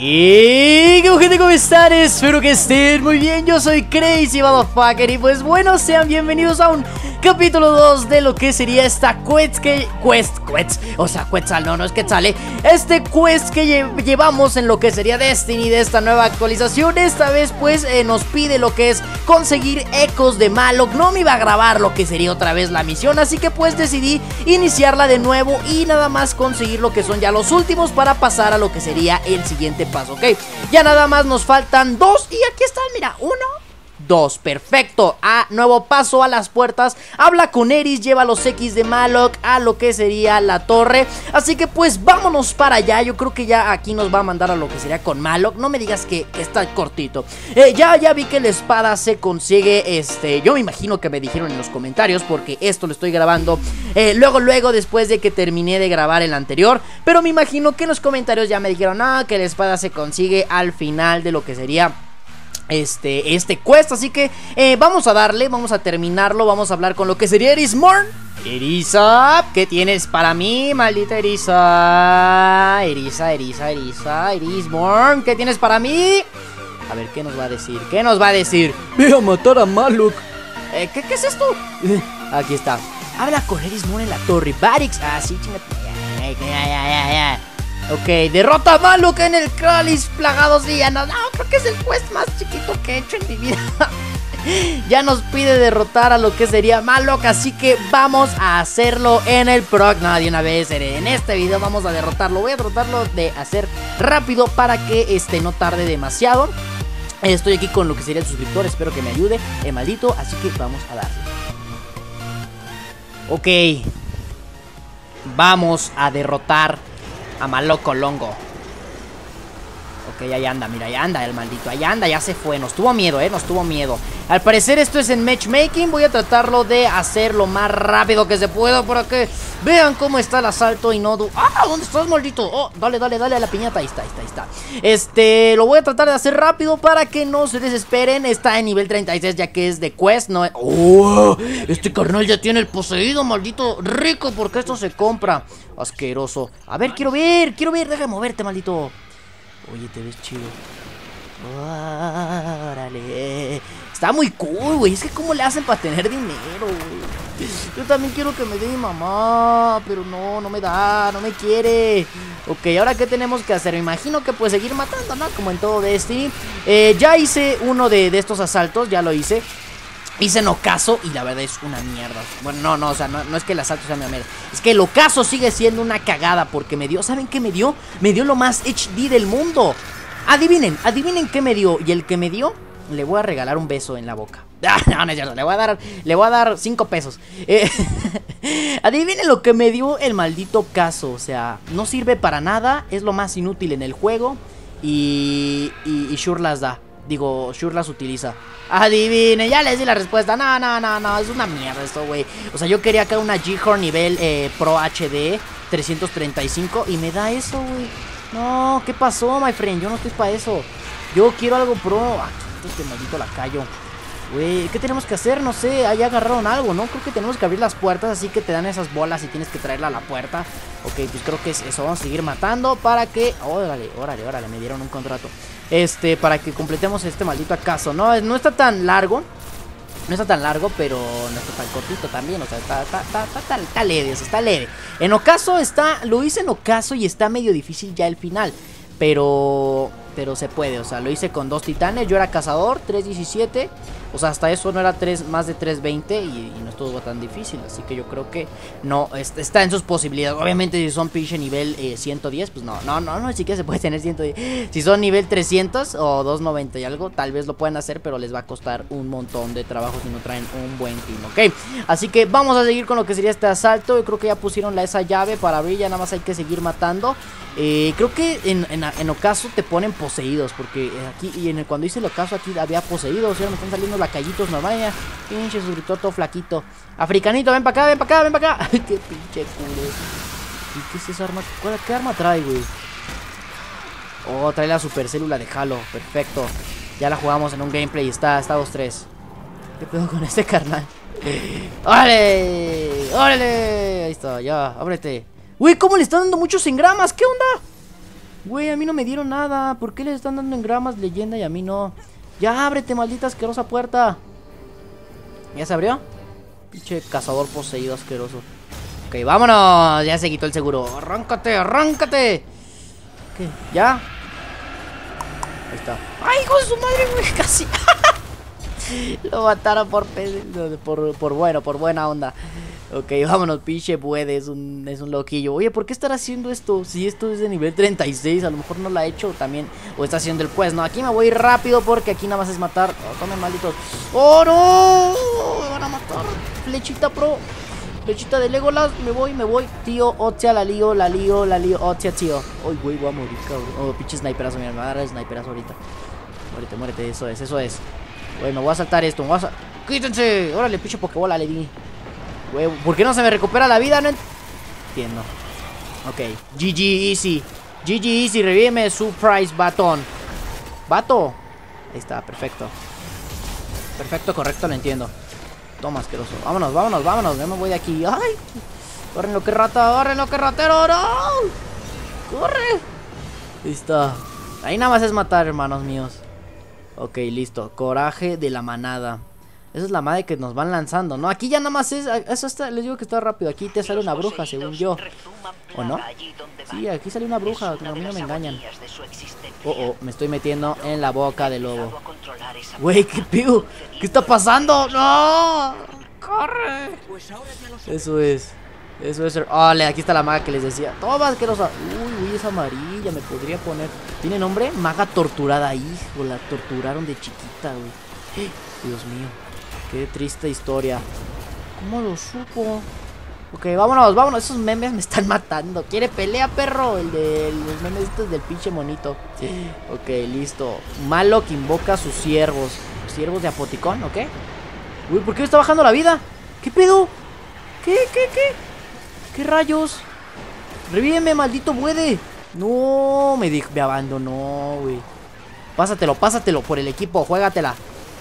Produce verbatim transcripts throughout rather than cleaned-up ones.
Y gente, ¿cómo están? Espero que estén muy bien. Yo soy Crazy Motherfucker. Y pues bueno, sean bienvenidos a un capítulo dos de lo que sería esta quest que... Quest, quest O sea, Quetzal, no, no es Quetzal, ¿eh? Este quest que lle llevamos en lo que sería Destiny de esta nueva actualización. Esta vez pues eh, nos pide lo que es conseguir ecos de Malok. No me iba a grabar lo que sería otra vez la misión, así que pues decidí iniciarla de nuevo y nada más conseguir lo que son ya los últimos para pasar a lo que sería el siguiente paso, ok. Ya nada más nos faltan dos y aquí están, mira, uno, dos, perfecto. A nuevo paso a las puertas. Habla con Eris, lleva los X de Malok a lo que sería la torre. Así que pues vámonos para allá. Yo creo que ya aquí nos va a mandar a lo que sería con Malok. No me digas que, que está cortito. eh, ya, ya vi que la espada se consigue. Este, yo me imagino que me dijeron en los comentarios, porque esto lo estoy grabando eh, luego, luego después de que terminé de grabar el anterior. Pero me imagino que en los comentarios ya me dijeron, ah, que la espada se consigue al final de lo que sería Este, este quest, así que eh, vamos a darle, vamos a terminarlo. Vamos a hablar con lo que sería Eris Morn. Erisa, ¿qué tienes para mí, maldita Erisa? Erisa, Erisa, Erisa, Eris Morn, ¿qué tienes para mí? A ver, ¿qué nos va a decir? ¿Qué nos va a decir? Ve a matar a Malok. eh, ¿qué, ¿Qué es esto? Aquí está. Habla con Eris Morn en la torre Barix. Ah, sí, chingate. Ya, ya, ya, ya. Ok, derrota a Malok en el cáliz plagados de llanos. No, creo que es el quest más chiquito que he hecho en mi vida. Ya nos pide derrotar a lo que sería Malok, así que vamos a hacerlo en el proc. No, de una vez, en este video vamos a derrotarlo. Voy a tratarlo de hacer rápido para que este no tarde demasiado. Estoy aquí con lo que sería el suscriptor, espero que me ayude, el maldito, así que vamos a darle. Ok, vamos a derrotar a Malok Colongo. Ok, ahí anda, mira, ahí anda el maldito. Ahí anda, ya se fue, nos tuvo miedo, eh, nos tuvo miedo. Al parecer esto es en matchmaking. Voy a tratarlo de hacer lo más rápido que se pueda para que vean cómo está el asalto y no... ¡Ah! ¿Dónde estás, maldito? Oh, dale, dale, dale a la piñata. Ahí está, ahí está, ahí está. Este, lo voy a tratar de hacer rápido para que no se desesperen. Está en nivel treinta y seis ya que es de quest, no es... ¡Oh! Este carnal ya tiene el poseído, maldito rico, porque esto se compra. Asqueroso. A ver, quiero ver, quiero ver, deja de moverte, maldito. Oye, te ves chido. Órale. Está muy cool, güey. Es que cómo le hacen para tener dinero, güey. Yo también quiero que me dé mi mamá, pero no, no me da, no me quiere. Ok, ahora qué tenemos que hacer. Me imagino que pues seguir matando, ¿no? Como en todo Destiny. eh, Ya hice uno de, de estos asaltos, ya lo hice. Hice en ocaso y la verdad es una mierda. Bueno, no, no, o sea, no, no es que el asalto sea una mierda. Es que el ocaso sigue siendo una cagada porque me dio, ¿saben qué me dio? Me dio lo más H D del mundo. Adivinen, adivinen qué me dio. Y el que me dio, le voy a regalar un beso en la boca. Ah, no, no es cierto, le voy a dar, le voy a dar cinco pesos. eh, Adivinen lo que me dio el maldito ocaso. O sea, no sirve para nada, es lo más inútil en el juego. Y, y, y Shure las da. Digo, Shure las utiliza. Adivine, ya les di la respuesta. No, no, no, no, es una mierda esto, güey. O sea, yo quería que una G-Horn nivel eh, Pro H D trescientos treinta y cinco y me da eso, güey. No, ¿qué pasó, my friend? Yo no estoy para eso. Yo quiero algo pro. Ah, este maldito lacayo. Güey, ¿qué tenemos que hacer? No sé, ahí agarraron algo, ¿no? Creo que tenemos que abrir las puertas, así que te dan esas bolas y tienes que traerla a la puerta. Ok, pues creo que es eso, vamos a seguir matando para que... Órale, órale, órale, me dieron un contrato. Este, para que completemos este maldito acaso, ¿no? No está tan largo, no está tan largo, pero no está tan cortito también. O sea, está, está, está, está, está, está leve, o sea, está leve. En ocaso está, lo hice en ocaso y está medio difícil ya el final, pero... Pero se puede, o sea, lo hice con dos titanes. Yo era cazador, tres diecisiete. O sea, hasta eso no era tres, más de tres veinte y, y no estuvo tan difícil. Así que yo creo que no, está en sus posibilidades. Obviamente si son pinche nivel eh, ciento diez, pues no, no, no, no, ni siquiera se puede tener ciento diez. Si son nivel trescientos o doscientos noventa y algo, tal vez lo pueden hacer, pero les va a costar un montón de trabajo si no traen un buen team, ¿ok? Así que vamos a seguir con lo que sería este asalto. Yo creo que ya pusieron la, esa llave para abrir, ya nada más hay que seguir matando. Eh, creo que en, en, en ocaso te ponen poseídos, porque aquí, y en el, cuando hice el ocaso aquí había poseídos. Y ahora me están saliendo lacallitos normales. Pinche suscriptor todo flaquito. Africanito, ven para acá, ven para acá, ven para acá. Ay, qué pinche culo. ¿Y qué es esa arma? ¿Qué arma trae, güey? Oh, trae la super célula de Halo, perfecto. Ya la jugamos en un gameplay y está, está dos tres. ¿Qué pedo con este carnal? ¡Órale! ¡Órale! Ahí está, ya, ábrete. Uy, ¿cómo le están dando muchos engramas? ¿Qué onda? Güey, a mí no me dieron nada. ¿Por qué les están dando engramas leyenda y a mí no? Ya ábrete, maldita asquerosa puerta. ¿Ya se abrió? Pinche cazador poseído asqueroso. Ok, vámonos. Ya se quitó el seguro. Arráncate, arráncate. ¿Qué? ¿Ya? Ahí está. ¡Ay, hijo de su madre, güey! Casi. Lo mataron por, por, por bueno, por buena onda. Ok, vámonos, pinche puede, es un, es un loquillo. Oye, ¿por qué estará haciendo esto? Si esto es de nivel treinta y seis, a lo mejor no lo ha hecho también. O está haciendo el quest, no, aquí me voy rápido porque aquí nada más es matar. Oh, tomen, malditos. ¡Oh, no! Me van a matar. Flechita pro. Flechita de Legolas, me voy, me voy. Tío, Otia, la lío, la lío, la lío, Otia, tío. Ay, güey, voy a morir, cabrón. Oh, pinche sniperazo, mira, me va a dar sniperazo ahorita. Muérete, muérete, eso es, eso es. Güey, me voy a saltar esto, me voy a sal... ¡Quítense! Órale, pinche pokebola le di. Güey, ¿por qué no se me recupera la vida? No entiendo. Ok, G G Easy. G G Easy, revíveme, surprise batón. Bato. Ahí está, perfecto. Perfecto, correcto, lo entiendo. Toma, asqueroso. Vámonos, vámonos, vámonos. Yo me voy de aquí. ¡Ay! ¡Corren lo que rata! ¡Corren lo que ratero! ¡No! ¡Corre! Ahí está. Ahí nada más es matar, hermanos míos. Ok, listo. Coraje de la manada. Esa es la madre que nos van lanzando, ¿no? Aquí ya nada más es... Eso está, les digo que está rápido. Aquí te sale una bruja, según yo. ¿O no? Sí, aquí sale una bruja. A mí no me engañan. Oh, oh, me estoy metiendo en la boca del lobo. Güey, ¿qué pido? ¿Qué está pasando? ¡No! ¡Corre! Eso es. Eso es. Ole, aquí está la maga que les decía. Toma, asquerosa. Uy, uy, es amarilla. Me podría poner. ¿Tiene nombre? Maga torturada. Hijo, la torturaron de chiquita, güey. Dios mío. Qué triste historia. ¿Cómo lo supo? Ok, vámonos, vámonos. Esos memes me están matando. ¿Quiere pelea, perro? El de los memes estos del pinche monito. Sí. Ok, listo. Malo que invoca a sus siervos. Siervos de Apoticón, ¿ok? Uy, ¿por qué me está bajando la vida? ¿Qué pedo? ¿Qué, qué, qué? ¿Qué rayos? Revíveme, maldito buede. No, me, dijo, me abandonó, güey. Pásatelo, pásatelo por el equipo, juégatela.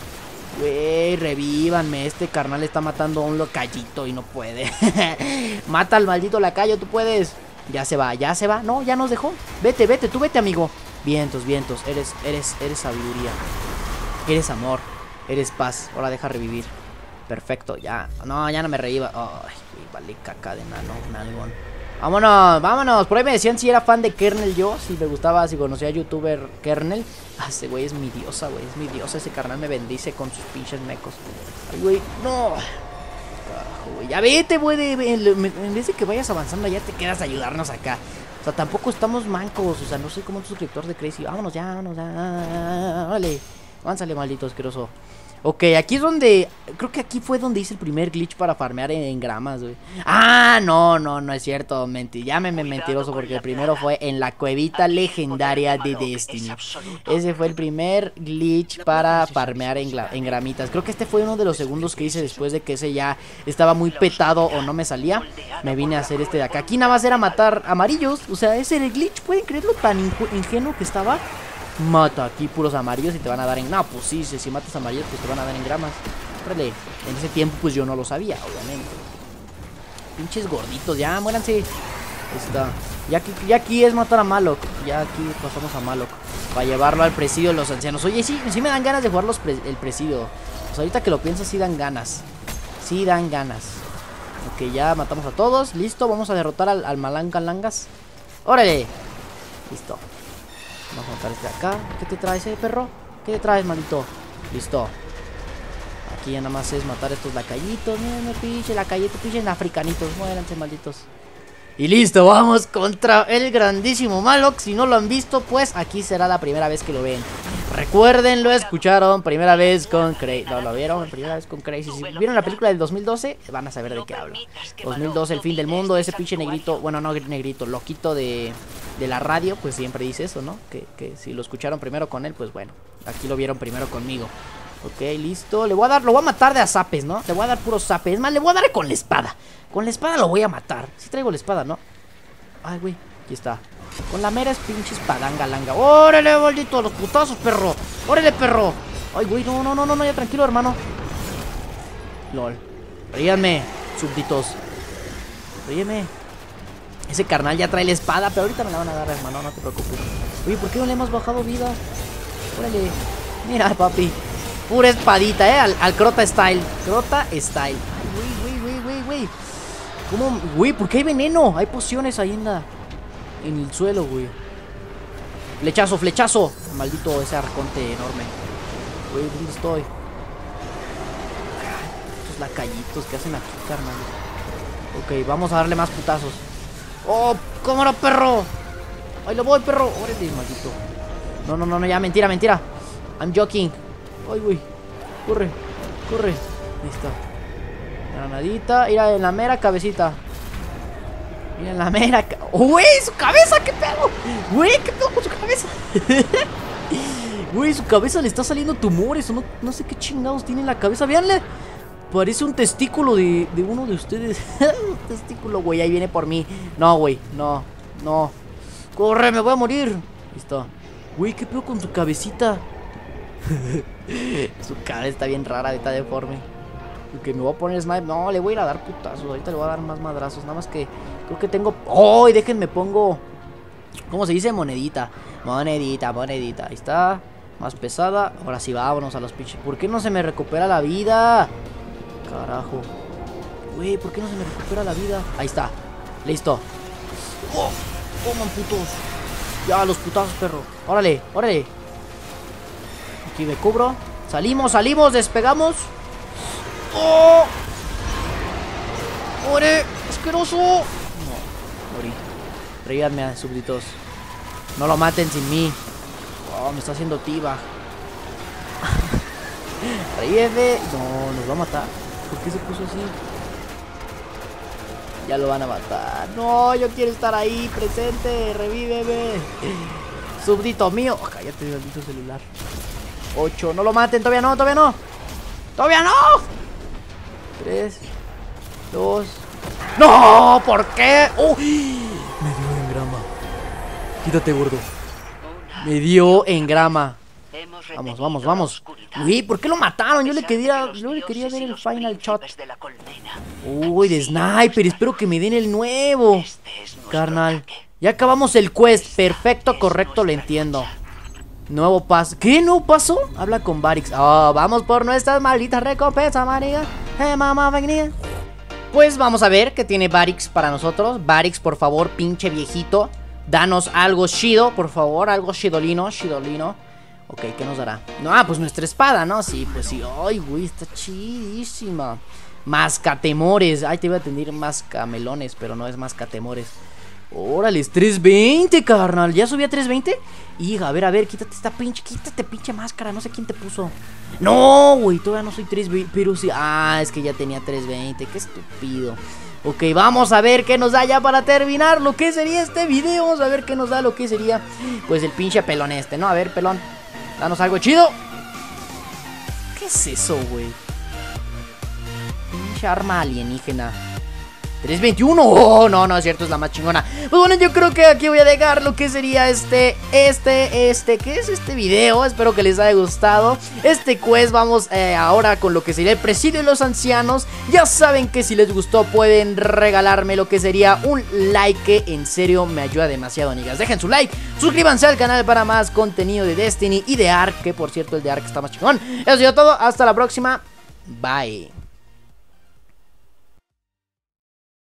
Güey, revívanme. Este carnal está matando a un lacayito y no puede. Mata al maldito lacayo, tú puedes. Ya se va, ya se va. No, ya nos dejó. Vete, vete, tú vete, amigo. Vientos, vientos. Eres, eres, eres sabiduría. Eres amor. Eres paz. Ahora deja revivir. Perfecto, ya. No, ya no me reíba. Ay, vale caca de nano, nalgón. Vámonos, vámonos. Por ahí me decían si era fan de Kernel yo. Si me gustaba, si conocía a youtuber Kernel. Ah, ese güey es mi diosa, güey. Es mi diosa. Ese carnal me bendice con sus pinches mecos. Ay, güey, no. Carajo, güey. Ya vete, güey. En vez de que vayas avanzando, ya te quedas a ayudarnos acá. O sea, tampoco estamos mancos. O sea, no soy como un suscriptor de Crazy. Vámonos ya, vámonos ya. Vale. Avánzale, maldito asqueroso. Ok, aquí es donde... Creo que aquí fue donde hice el primer glitch para farmear en, en gramas, güey. Ah, no, no, no es cierto. Menti Llámeme mentiroso porque el primero fue en la cuevita legendaria de Destiny. Ese fue el primer glitch para farmear en, en gramitas. Creo que este fue uno de los segundos que hice después de que ese ya estaba muy petado o no me salía. Me vine a hacer este de acá. Aquí nada más era matar amarillos. O sea, ese era el glitch. ¿Pueden creerlo tan ingenuo que estaba? Mata aquí puros amarillos y te van a dar en... No, pues sí, si matas amarillos pues te van a dar en gramas. Órale, en ese tiempo pues yo no lo sabía, obviamente. Pinches gorditos, ya, muéranse. Está. Ya aquí, ya aquí es matar a Malok. Ya aquí pasamos a Malok para llevarlo al presidio de los ancianos. Oye, sí, sí me dan ganas de jugar los pre el presidio. Pues ahorita que lo pienso sí dan ganas. Sí dan ganas. Ok, ya matamos a todos. Listo, vamos a derrotar al, al Malangalangas. Órale. Listo. Vamos a matar este de acá. ¿Qué te traes, eh, perro? ¿Qué te traes, maldito? Listo. Aquí ya nada más es matar a estos lacayitos. Miren, pinche lacayito, pinche africanitos. Muéranse, malditos. Y listo, vamos contra el grandísimo Malok. Si no lo han visto, pues aquí será la primera vez que lo ven. Recuerden, lo escucharon, primera vez con Crazy. No, lo vieron, primera vez con Crazy. Si vieron la película del dos mil doce, van a saber de qué hablo. dos mil doce, el fin del mundo, ese pinche negrito, bueno, no negrito, loquito de, de la radio, pues siempre dice eso, ¿no? Que, que si lo escucharon primero con él, pues bueno, aquí lo vieron primero conmigo. Ok, listo, le voy a dar, lo voy a matar de a zapes, ¿no? Le voy a dar puros zapes, es más, le voy a dar con la espada. Con la espada lo voy a matar. Sí traigo la espada, ¿no? Ay, güey, aquí está. Con la mera es pinche espadanga langa. ¡Órale, maldito! ¡Los putazos, perro! ¡Órale, perro! Ay, güey, no, no, no, no, ya tranquilo, hermano. LOL. Ríanme, súbditos. Ríeme. Ese carnal ya trae la espada, pero ahorita me la van a dar, hermano, no te preocupes. Oye, ¿por qué no le hemos bajado vida? Órale. Mira, papi. Pura espadita, eh, al, al Crota Style. Crota Style. Ay, güey, güey, güey, güey. ¿Cómo? Güey, ¿por qué hay veneno? Hay pociones ahí en la... en el suelo, güey. Flechazo, flechazo. Maldito ese arconte enorme. Güey, ¿dónde estoy? Estos lacallitos que hacen aquí, carnal. Ok, vamos a darle más putazos. ¡Oh, cámara, perro! ¡Ahí lo voy, perro! ¡Órale, maldito! No, no, no, no, ya, mentira, mentira. I'm joking. ¡Ay, güey! Corre, corre. Listo. Granadita. Mira, en la mera cabecita. Mira, en la mera... ¡Güey, su cabeza! ¿Qué pedo? ¡Güey, qué pedo con su cabeza! Güey, su cabeza le está saliendo tumores. O no, no sé qué chingados tiene en la cabeza. Véanle. Parece un testículo de, de uno de ustedes. Un testículo, güey. Ahí viene por mí. No, güey. No, no. Corre, me voy a morir. Listo. Güey, ¿qué pedo con su cabecita? Su cara está bien rara, está deforme. Ok, me voy a poner snipe. No, le voy a ir a dar putazos. Ahorita le voy a dar más madrazos. Nada más que creo que tengo... ¡Oh! Y déjenme pongo... ¿Cómo se dice? Monedita. Monedita, monedita. Ahí está. Más pesada. Ahora sí, vámonos a los pinches. ¿Por qué no se me recupera la vida? Carajo. Güey, ¿por qué no se me recupera la vida? Ahí está. Listo. ¡Oh! ¡Coman, putos! Ya, los putazos, perro. Órale, órale. Aquí me cubro. Salimos, salimos, despegamos. ¡Oh! ¡Ore! ¡Asqueroso! No, morí. Reíanme, súbditos. No lo maten sin mí. Oh, me está haciendo tiba. Reíete. No, nos va a matar. ¿Por qué se puso así? Ya lo van a matar. No, yo quiero estar ahí, presente. Revíveme. Súbdito mío. Oh, cállate, maldito celular. ocho. No lo maten, todavía no, todavía no. ¡Todavía no! tres, dos. ¡No! ¿Por qué? ¡Oh! Me dio en grama. Quítate, gordo. Me dio en grama. Vamos, vamos, vamos. Uy, ¿por qué lo mataron? Yo le quería, yo le quería ver el final shot. Uy, de sniper. Espero que me den el nuevo. Carnal. Ya acabamos el quest. Perfecto, correcto, lo entiendo. Nuevo paso. ¿Qué nuevo paso? Habla con Varix. Oh, vamos por nuestras malditas recompensas, marica. Eh, mamá, venía. Pues vamos a ver qué tiene Varix para nosotros. Varix, por favor, pinche viejito. Danos algo chido, por favor. Algo chidolino, chidolino. Ok, ¿qué nos dará? No, ah, pues nuestra espada, ¿no? Sí, pues sí. Ay, güey, está chidísima. Mascatemores. Ay, te iba a tener mascamelones, pero no es mascatemores. Órale, es trescientos veinte, carnal. ¿Ya subí a trescientos veinte? Hija, a ver, a ver, quítate esta pinche, quítate pinche máscara. No sé quién te puso. No, güey, todavía no soy trescientos veinte. Pero sí, ah, es que ya tenía trescientos veinte. Qué estúpido. Ok, vamos a ver qué nos da ya para terminar. Lo que sería este video. Vamos a ver qué nos da lo que sería, pues, el pinche pelón este, ¿no? A ver, pelón, danos algo chido. ¿Qué es eso, güey? Pinche arma alienígena. trescientos veintiuno. Oh, no, no es cierto, es la más chingona. Pues bueno, yo creo que aquí voy a dejar lo que sería este, este, este, ¿qué es este video? Espero que les haya gustado este quest. Vamos eh, ahora con lo que sería el presidio de los ancianos. Ya saben que si les gustó pueden regalarme lo que sería un like, que en serio me ayuda demasiado, amigas. Dejen su like, suscríbanse al canal para más contenido de Destiny y de Ark, que por cierto el de Ark está más chingón. Eso ha sido todo, hasta la próxima. Bye.